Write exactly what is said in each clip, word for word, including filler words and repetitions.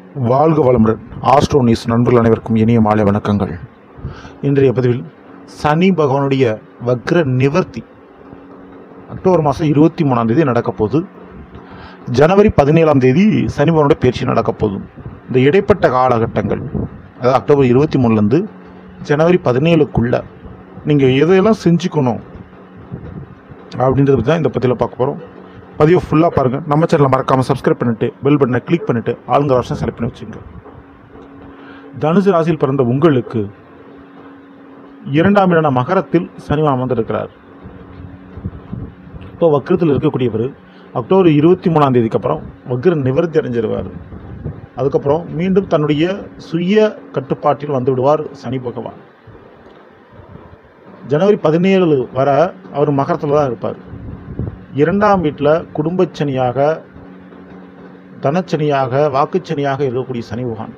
வாழ்க வளமுடன். Astro news நண்பர்கள் அனைவருக்கும் இனிய மாலை வணக்கங்கள். இன்றைய பதிவில் சனி பகவானுடைய வக்ர நிவர்த்தி அக்டோபர் மாதம் இருபத்தி மூணாம் தேதி நடக்கப்போகுது. ஜனவரி பதினேழாம் தேதி சனி பகவானுடைய பயிற்சி நடக்கப்போகுது. இந்த இடைப்பட்ட காலகட்டங்கள், அதாவது அக்டோபர் இருபத்தி மூணுலேருந்து ஜனவரி பதினேழுக்குள்ள நீங்கள் எதையெல்லாம் செஞ்சுக்கணும் அப்படின்றத பற்றி தான் இந்த பதிவில் பார்க்க போகிறோம். பதிவை ஃபுல்லாக பாருங்கள். நம்ம சேனலை மறக்காமல் சப்ஸ்கிரைப் பண்ணிவிட்டு பெல் பட்டனை கிளிக் பண்ணிவிட்டு ஆளுங்கிற வருஷம் செலக்ட் பண்ணி வச்சுங்க. தனுசு ராசியில் பிறந்த உங்களுக்கு இரண்டாம் இடம் மகரத்தில் சனி அமர்ந்திருக்கிறார். இப்போ வக்ரத்தில் இருக்கக்கூடியவர் அக்டோபர் இருபத்தி மூணாம் தேதிக்கு அப்புறம் வக்ர நிவர்த்தி அடைஞ்சிருவார். அதுக்கப்புறம் மீண்டும் தன்னுடைய சுய கட்டுப்பாட்டில் வந்து விடுவார் சனி பகவான். ஜனவரி பதினேழு வர அவர் மகரத்தில் தான் இருப்பார். இரண்டாம் வீட்டில் குடும்பச்சனியாக, தனச்சனியாக, வாக்குச்சனியாக இருக்கக்கூடிய சனி பகவான்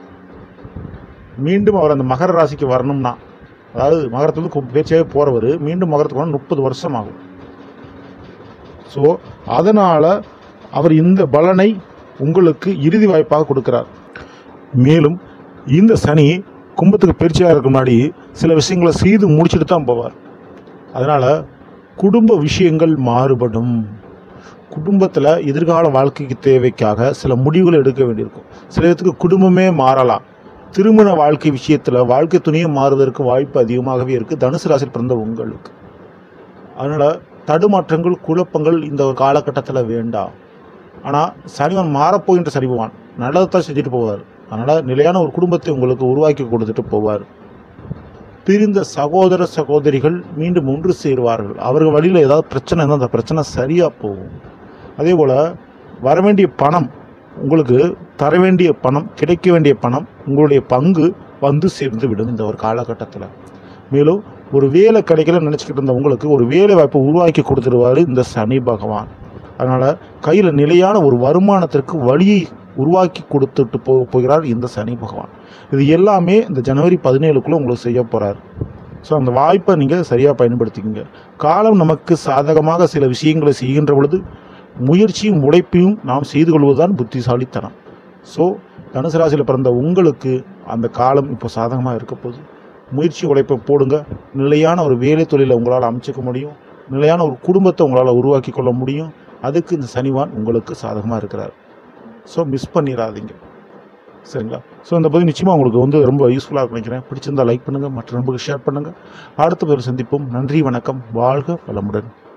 மீண்டும் அவர் அந்த மகர ராசிக்கு வரணும்னா, அதாவது மகரத்துலேருந்து பேச்சாகவே போகிறவர் மீண்டும் மகரத்துக்கு வரணும் முப்பது வருஷம் ஆகும். ஸோ அதனால் அவர் இந்த பலனை உங்களுக்கு இறுதி வாய்ப்பாக கொடுக்கிறார். மேலும் இந்த சனி கும்பத்துக்கு பயிற்சியாக இருக்க முன்னாடி சில விஷயங்களை செய்து முடிச்சுட்டு தான் போவார். அதனால் குடும்ப விஷயங்கள் மாறுபடும். குடும்பத்தில் எதிர்கால வாழ்க்கைக்கு தேவைக்காக சில முடிவுகள் எடுக்க வேண்டியிருக்கும். சில இடத்துக்கு குடும்பமே மாறலாம். திருமண வாழ்க்கை விஷயத்தில் வாழ்க்கை துணையை மாறுவதற்கு வாய்ப்பு அதிகமாகவே இருக்குது தனுசு ராசியில் பிறந்த உங்களுக்கு. அதனால் தடுமாற்றங்கள், குழப்பங்கள் இந்த ஒரு காலகட்டத்தில் வேண்டாம். ஆனால் சனிவன் மாறப்போகின்ற சரிவான் நல்லதைத்தான் செஞ்சுட்டு போவார். அதனால் நிலையான ஒரு குடும்பத்தை உங்களுக்கு உருவாக்கி கொடுத்துட்டு போவார். பிரிந்த சகோதர சகோதரிகள் மீண்டும் ஒன்று சேருவார்கள். அவர்கள் வழியில் ஏதாவது பிரச்சனை இருந்தால் அந்த பிரச்சனை சரியாக போகும். அதே போல் வரவேண்டிய பணம், உங்களுக்கு தர வேண்டிய பணம், கிடைக்க வேண்டிய பணம், உங்களுடைய பங்கு வந்து சேர்ந்து விடும் இந்த ஒரு காலகட்டத்தில். மேலும் ஒரு வேலை கிடைக்கலன்னு நினச்சிக்கிட்டு இருந்த உங்களுக்கு ஒரு வேலை வாய்ப்பை உருவாக்கி கொடுத்துருவார் இந்த சனி பகவான். அதனால் கையில் நிலையான ஒரு வருமானத்திற்கு வழியை உருவாக்கி கொடுத்துட்டு போக போகிறார் இந்த சனி பகவான். இது எல்லாமே இந்த ஜனவரி பதினேழுக்குள்ளே உங்களுக்கு செய்ய போகிறார். ஸோ அந்த வாய்ப்பை நீங்கள் சரியாக பயன்படுத்திக்கங்க. காலம் நமக்கு சாதகமாக சில விஷயங்களை செய்கின்ற பொழுது முயற்சியும் உழைப்பையும் நாம் செய்து கொள்வதுதான் புத்திசாலித்தனம். ஸோ தனுசு ராசியில் பிறந்த உங்களுக்கு அந்த காலம் இப்போ சாதகமாக இருக்க போகுது. முயற்சி உழைப்பை போடுங்க. நிலையான ஒரு வேலை தொழிலை உங்களால் அமைச்சிக்க முடியும். நிலையான ஒரு குடும்பத்தை உங்களால் உருவாக்கி கொள்ள முடியும். அதுக்கு இந்த சனிவான் உங்களுக்கு சாதகமாக இருக்கிறார். ஸோ மிஸ் பண்ணிடாதீங்க, சரிங்களா? ஸோ இந்த பதிவு நிச்சயமாக உங்களுக்கு வந்து ரொம்ப யூஸ்ஃபுல்லாக நினைக்கிறேன். பிடிச்சிருந்தால் லைக் பண்ணுங்கள், மற்ற நண்பர்களுக்கு ஷேர் பண்ணுங்கள். அடுத்த பதிவில் சந்திப்போம். நன்றி, வணக்கம், வாழ்க வளமுடன்.